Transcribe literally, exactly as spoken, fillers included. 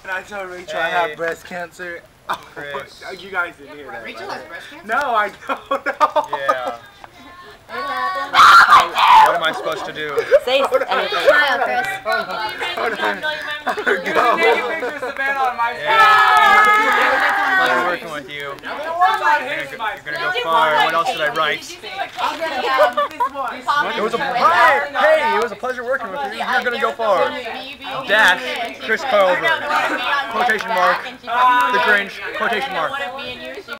And I told Rachel Hey. I have breast cancer. Chris. Oh, you guys didn't hear that. Rachel right? has breast cancer? No, I don't know. Yeah. It happened. What am I supposed to do? Say anything. Smile, Chris. Hold on. Hold on. You can take a picture of Savannah on my Yeah. phone. Pleasure working with you. You're gonna You're gonna go far. What else did I write? I'll get this one. It was a hi, hey, it was a pleasure working with you. You're gonna go far. Dash, Chris Carlberg, quotation mark, the Grinch, quotation mark.